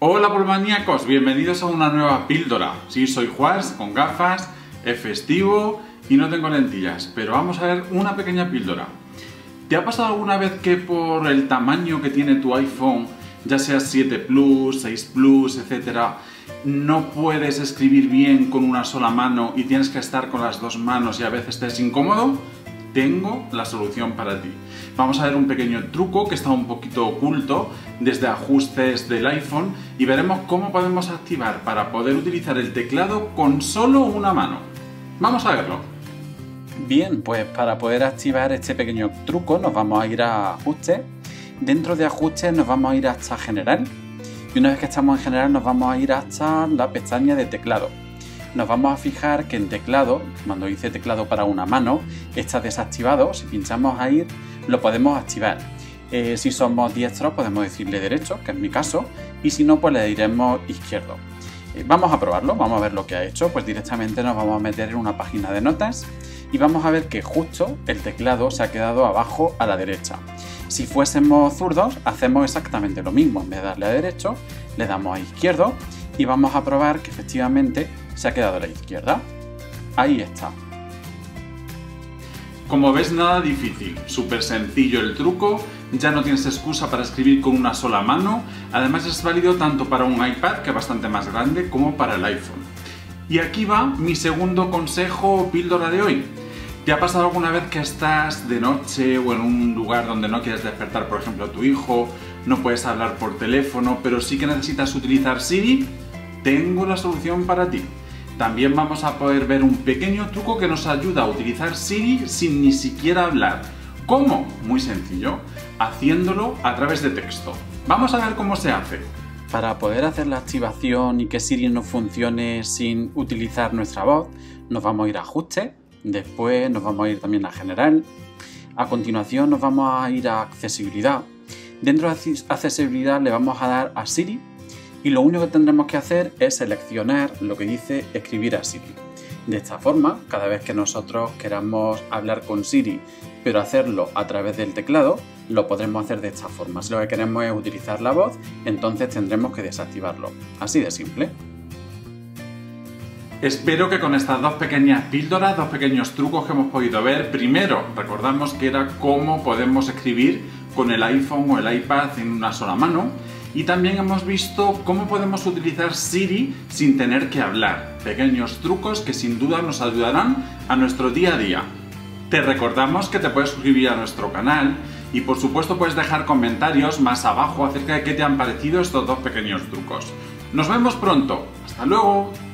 Hola polvamaníacos, bienvenidos a una nueva píldora. Sí, soy Juars, con gafas, es festivo y no tengo lentillas, pero vamos a ver una pequeña píldora. ¿Te ha pasado alguna vez que por el tamaño que tiene tu iPhone, ya sea 7 Plus, 6 Plus, etcétera, no puedes escribir bien con una sola mano y tienes que estar con las dos manos y a veces te es incómodo? Tengo la solución para ti. Vamos a ver un pequeño truco que está un poquito oculto desde ajustes del iPhone y veremos cómo podemos activar para poder utilizar el teclado con solo una mano. Vamos a verlo. Bien, pues para poder activar este pequeño truco nos vamos a ir a ajustes. Dentro de ajustes nos vamos a ir hasta general y una vez que estamos en general nos vamos a ir hasta la pestaña de teclado. Nos vamos a fijar que en teclado, cuando dice teclado para una mano, está desactivado. Si pinchamos ahí, lo podemos activar. Si somos diestros, podemos decirle derecho, que es mi caso, y si no, pues le diremos izquierdo. Vamos a probarlo, vamos a ver lo que ha hecho. Pues directamente nos vamos a meter en una página de notas y vamos a ver que justo el teclado se ha quedado abajo a la derecha. Si fuésemos zurdos, hacemos exactamente lo mismo. En vez de darle a derecho, le damos a izquierdo y vamos a probar que efectivamente se ha quedado a la izquierda. Ahí está. Como ves, nada difícil, súper sencillo el truco, ya no tienes excusa para escribir con una sola mano, además es válido tanto para un iPad, que es bastante más grande, como para el iPhone. Y aquí va mi segundo consejo o píldora de hoy. ¿Te ha pasado alguna vez que estás de noche o en un lugar donde no quieres despertar, por ejemplo, a tu hijo, no puedes hablar por teléfono, pero sí que necesitas utilizar Siri? Tengo la solución para ti. También vamos a poder ver un pequeño truco que nos ayuda a utilizar Siri sin ni siquiera hablar. ¿Cómo? Muy sencillo, haciéndolo a través de texto. Vamos a ver cómo se hace. Para poder hacer la activación y que Siri no funcione sin utilizar nuestra voz, nos vamos a ir a ajustes, después nos vamos a ir también a general, a continuación nos vamos a ir a accesibilidad. Dentro de accesibilidad le vamos a dar a Siri y lo único que tendremos que hacer es seleccionar lo que dice escribir a Siri. De esta forma, cada vez que nosotros queramos hablar con Siri, pero hacerlo a través del teclado, lo podremos hacer de esta forma. Si lo que queremos es utilizar la voz, entonces tendremos que desactivarlo. Así de simple. Espero que con estas dos pequeñas píldoras, dos pequeños trucos que hemos podido ver, primero recordamos que era cómo podemos escribir con el iPhone o el iPad en una sola mano, y también hemos visto cómo podemos utilizar Siri sin tener que hablar. Pequeños trucos que sin duda nos ayudarán a nuestro día a día. Te recordamos que te puedes suscribir a nuestro canal y por supuesto puedes dejar comentarios más abajo acerca de qué te han parecido estos dos pequeños trucos. Nos vemos pronto. ¡Hasta luego!